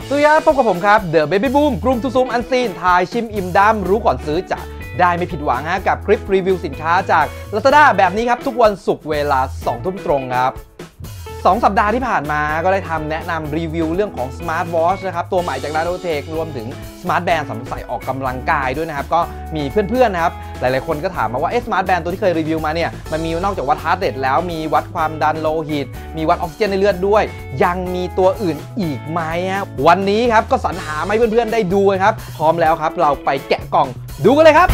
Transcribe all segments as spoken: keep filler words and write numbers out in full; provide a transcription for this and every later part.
สวัสดีครับพบกับผมครับ The Baby Boom กรุงทูซูมอันซีนทายชิมอิ่มดำรู้ก่อนซื้อจะได้ไม่ผิดหวังฮะกับคลิปรีวิวสินค้าจาก Lazada แบบนี้ครับทุกวันศุกร์เวลาสองทุ่มตรงครับสองสัปดาห์ที่ผ่านมาก็ได้ทำแนะนำรีวิวเรื่องของ Smart Watch นะครับตัวใหม่จาก Nanotech รวมถึง Smart Band สำหรับใส่ออกกำลังกายด้วยนะครับก็มีเพื่อนๆนะครับหลายๆคนก็ถามมาว่าเอ๊ะ Smart Band ตัวที่เคยรีวิวมาเนี่ยมันมีนอกจากวัดฮาร์ทเรทแล้วมีวัดความดันโลหิตมีวัดออกซิเจนในเลือดด้วยยังมีตัวอื่นอีกไหมวันนี้ครับก็สรรหาให้เพื่อนๆได้ดูครับพร้อมแล้วครับเราไปแกะกล่องดูกันเลยครับ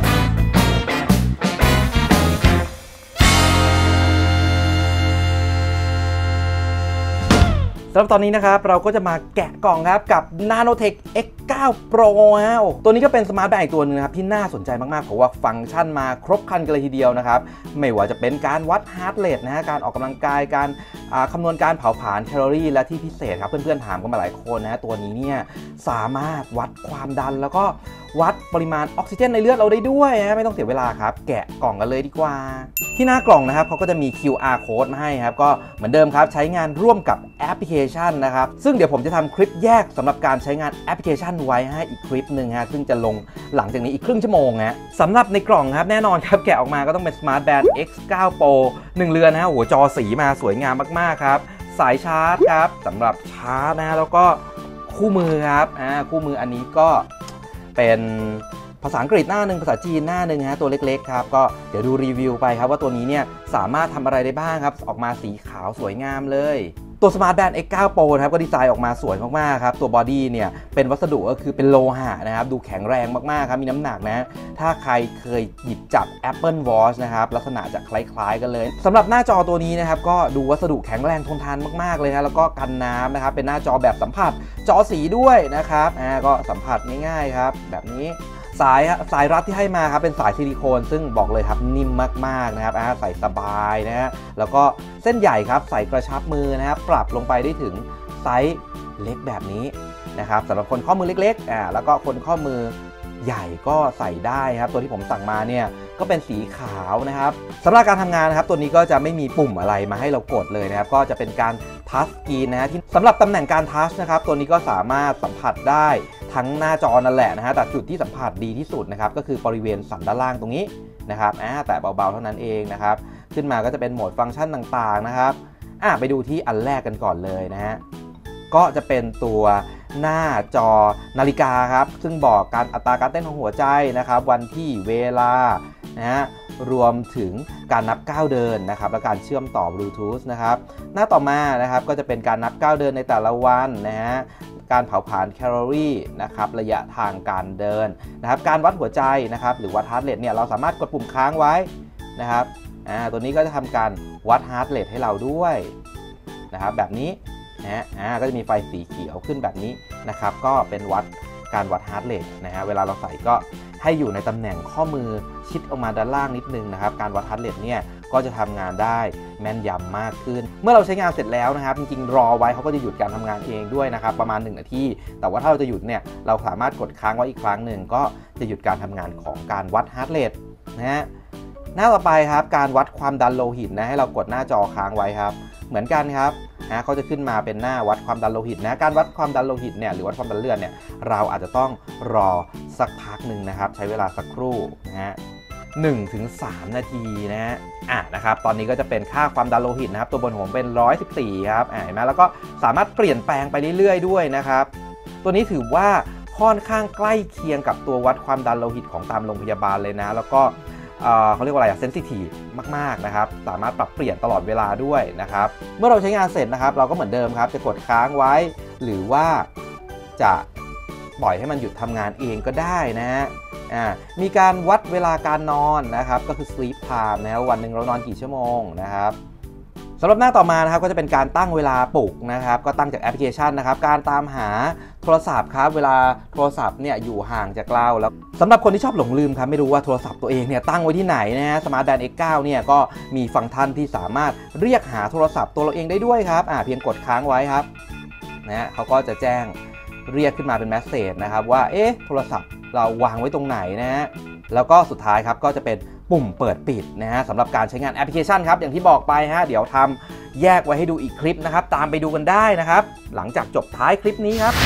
สำหรับตอนนี้นะครับเราก็จะมาแกะกล่องครับกับ Nanotech เอ็กซ์ ไนน์ Pro ฮะตัวนี้ก็เป็นสมาร์ทแบนด์อีกตัวนึงนะครับที่น่าสนใจมากๆเพราะว่าฟังก์ชันมาครบครันกันเลยทีเดียวนะครับไม่ว่าจะเป็นการวัดฮาร์ทเรทนะฮะการออกกำลังกายการคำนวณการเผาผลาญแคลอรี่และที่พิเศษครับเพื่อนๆถามกันมาหลายคนนะตัวนี้เนี่ยสามารถวัดความดันแล้วก็วัดปริมาณออกซิเจนในเลือดเราได้ด้วยนะไม่ต้องเสียเวลาครับแกะกล่องกันเลยดีกว่าที่หน้ากล่องนะครับเขาก็จะมี คิว อาร์ Code มาให้ครับก็เหมือนเดิมครับใช้งานร่วมกับแอปพลิเคชันนะครับซึ่งเดี๋ยวผมจะทำคลิปแยกสำหรับการใช้งานแอปพลิเคชันไว้ให้อีกคลิปหนึ่งฮะซึ่งจะลงหลังจากนี้อีกครึ่งชั่วโมงนะสำหรับในกล่องครับแน่นอนครับแกะออกมาก็ต้องเป็น Smart Band เอ็กซ์ ไนน์ Pro หนึ่งเรือนนะฮะโอ้โหจอสีมาสวยงามมากๆครับสายชาร์จครับสำหรับชาร์จนะแล้วก็คู่มือครับอ่าคู่มืออันนี้ก็เป็นภาษาอังกฤษหน้าหนึ่งภาษาจีนหน้าหนึ่งฮะตัวเล็กๆครับก็เดี๋ยวดูรีวิวไปครับว่าตัวนี้เนี่ยสามารถทำอะไรได้บ้างครับออกมาสีขาวสวยงามเลยตัว Smart Band เอ็กซ์ ไนน์ Pro นะครับก็ดีไซน์ออกมาสวยมากๆครับตัวบอดี้เนี่ยเป็นวัสดุก็คือเป็นโลหะนะครับดูแข็งแรงมากๆครับมีน้ำหนักนะถ้าใครเคยหยิบจับ Apple Watch นะครับลักษณะจะคล้ายๆกันเลยสำหรับหน้าจอตัวนี้นะครับก็ดูวัสดุแข็งแรงทนทานมากๆเลยนะแล้วก็กันน้ำนะครับเป็นหน้าจอแบบสัมผัสจอสีด้วยนะครับอ่าก็สัมผัสง่ายๆครับแบบนี้สายสายรัดที่ให้มาครับเป็นสายซิลิโคนซึ่งบอกเลยครับนิ่มมากๆนะครับใส่สบายนะฮะแล้วก็เส้นใหญ่ครับใส่กระชับมือนะครับปรับลงไปได้ถึงไซส์เล็กแบบนี้นะครับสำหรับคนข้อมือเล็กๆอ่าแล้วก็คนข้อมือใหญ่ก็ใส่ได้ครับตัวที่ผมสั่งมาเนี่ยก็เป็นสีขาวนะครับสำหรับการทำงานนะครับตัวนี้ก็จะไม่มีปุ่มอะไรมาให้เรากดเลยนะครับก็จะเป็นการทัชสกรีนนะฮะที่สำหรับตำแหน่งการทัชนะครับตัวนี้ก็สามารถสัมผัสได้ทั้งหน้าจอนั่นแหละนะฮะแต่จุดที่สัมผัสดีที่สุดนะครับก็คือบริเวณสันด้านล่างตรงนี้นะครับอ่าแต่เบาๆเท่านั้นเองนะครับขึ้นมาก็จะเป็นโหมดฟังก์ชันต่างๆนะครับอ่ะไปดูที่อันแรกกันก่อนเลยนะฮะก็จะเป็นตัวหน้าจอนาฬิกาครับซึ่งบอกการอัตราการเต้นของหัวใจนะครับวันที่เวลานะฮะรวมถึงการนับก้าวเดินนะครับและการเชื่อมต่อบลูทูธนะครับหน้าต่อมานะครับก็จะเป็นการนับก้าวเดินในแต่ละวันนะฮะการเผาผลาญแคลอรี่นะครับระยะทางการเดินนะครับการวัดหัวใจนะครับหรือวัดฮาร์ทเรทเนี่ยเราสามารถกดปุ่มค้างไว้นะครับอ่าตัวนี้ก็จะทำการวัดฮาร์ทเรทให้เราด้วยนะครับแบบนี้นะอ่าก็จะมีไฟสีเขียวขึ้นแบบนี้นะครับก็เป็นวัดการวัดฮาร์ทเรทนะฮะเวลาเราใส่ก็ให้อยู่ในตำแหน่งข้อมือชิดออกมาด้านล่างนิดนึงนะครับการวัดฮาร์ทเรทเนี่ยก็จะทำงานได้แม่นยำมากขึ้นเมื่อเราใช้งานเสร็จแล้วนะครับจริงๆรอไว้เขาก็จะหยุดการทำงานเองด้วยนะครับประมาณหนึ่งนาทีแต่ว่าถ้าเราจะหยุดเนี่ยเราสามารถกดค้างไว้อีกครั้งหนึ่งก็จะหยุดการทำงานของการวัดฮาร์ทเรทนะฮะหน้าต่อไปครับการวัดความดันโลหิตนะให้เรากดหน้าจอค้างไว้ครับเหมือนกันครับนะเขาจะขึ้นมาเป็นหน้าวัดความดันโลหิตนะการวัดความดันโลหิตเนี่ยหรือวัดความดันเลือดเนี่ยเราอาจจะต้องรอสักพักหนึ่งนะครับใช้เวลาสักครู่นะฮะหนึ่งถึงสามนาทีนะฮะอ่ะนะครับตอนนี้ก็จะเป็นค่าความดันโลหิตนะครับตัวบนหัวเป็นหนึ่งร้อยสิบสี่ครับอ่ะเห็นไหมแล้วก็สามารถเปลี่ยนแปลงไปเรื่อยๆด้วยนะครับตัวนี้ถือว่าค่อนข้างใกล้เคียงกับตัววัดความดันโลหิตของตามโรงพยาบาลเลยนะแล้วก็เขาเรียกว่าอะไรอะเซนซิทีฟมากๆนะครับสามารถปรับเปลี่ยนตลอดเวลาด้วยนะครับเมื่อเราใช้งานเสร็จนะครับเราก็เหมือนเดิมครับจะกดค้างไว้หรือว่าจะปล่อยให้มันหยุดทำงานเองก็ได้นะฮะมีการวัดเวลาการนอนนะครับก็คือ sleep time นะวันหนึ่งเรานอนกี่ชั่วโมงนะครับสำหรับหน้าต่อมานะครับก็จะเป็นการตั้งเวลาปลุกนะครับก็ตั้งจากแอปพลิเคชันนะครับการตามหาโทรศัพท์ครับเวลาโทรศัพท์เนี่ยอยู่ห่างจากเราแล้วสำหรับคนที่ชอบหลงลืมครับไม่รู้ว่าโทรศัพท์ตัวเองเนี่ยตั้งไว้ที่ไหนนะฮะ Smart Band เอ็กซ์ ไนน์ เนี่ยก็มีฟังก์ชันที่สามารถเรียกหาโทรศัพท์ตัวเราเองได้ด้วยครับอ่าเพียงกดค้างไว้ครับนะฮะเขาก็จะแจ้งเรียกขึ้นมาเป็นเมสเสจนะครับว่าเอ๊ะโทรศัพท์เราวางไว้ตรงไหนนะฮะแล้วก็สุดท้ายครับก็จะเป็นปุ่มเปิดปิดนะฮะสำหรับการใช้งานแอปพลิเคชันครับอย่างที่บอกไปฮะเดี๋ยวทำแยกไว้ให้ดูอีกคลิปนะครับตามไปดูกันได้นะครับหลังจากจบท้ายคลิปนี้ครับ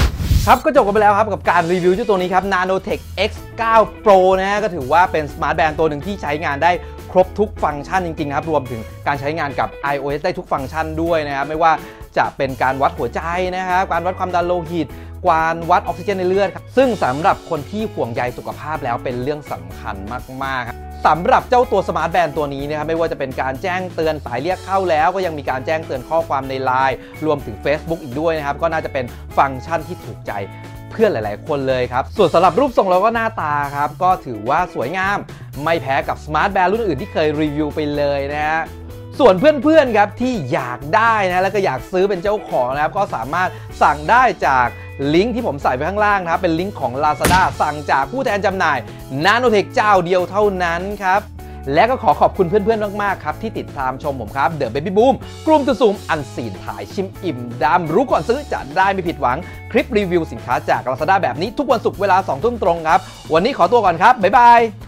ครับก็จบกันไปแล้วครับกับการรีวิวเจ้าตัวนี้ครับ Nanotech เอ็กซ์ ไนน์ Pro นะฮะก็ถือว่าเป็นสมาร์ทแบนด์ตัวหนึ่งที่ใช้งานได้ครบทุกฟังก์ชันจริงๆครับรวมถึงการใช้งานกับ iOS ได้ทุกฟังก์ชันด้วยนะครับไม่ว่าจะเป็นการวัดหัวใจนะครับการวัดความดันโลหิตการวัดออกซิเจนในเลือดครับซึ่งสำหรับคนที่ห่วงใยสุขภาพแล้วเป็นเรื่องสำคัญมากๆครับสำหรับเจ้าตัวสมาร์ทแบนด์ตัวนี้นะครับไม่ว่าจะเป็นการแจ้งเตือนสายเรียกเข้าแล้วก็ยังมีการแจ้งเตือนข้อความใน ไลน์ รวมถึง Facebook อีกด้วยนะครับก็น่าจะเป็นฟังก์ชันที่ถูกใจเพื่อนหลายๆคนเลยครับส่วนสำหรับรูปทรงแล้วก็หน้าตาครับก็ถือว่าสวยงามไม่แพ้กับสมาร์ทแบนด์รุ่นอื่นที่เคยรีวิวไปเลยนะฮะส่วนเพื่อนๆครับที่อยากได้นะแล้วก็อยากซื้อเป็นเจ้าของนะครับก็สามารถสั่งได้จากลิงก์ที่ผมใส่ไว้ข้างล่างนะครับเป็นลิงก์ของ Lazada สั่งจากผู้แทนจำหน่าย Nanotech เจ้าเดียวเท่านั้นครับและก็ขอขอบคุณเพื่อนๆมากๆครับที่ติดตามชมผมครับ The Baby Boom กลุ่มตัวซูมอันซีนถ่ายชิมอิ่มดำรู้ก่อนซื้อจะได้ไม่ผิดหวังคลิปรีวิวสินค้าจาก Lazada แบบนี้ทุกวันศุกร์เวลาสองทุ่มตรงครับวันนี้ขอตัวก่อนครับบ๊ายบาย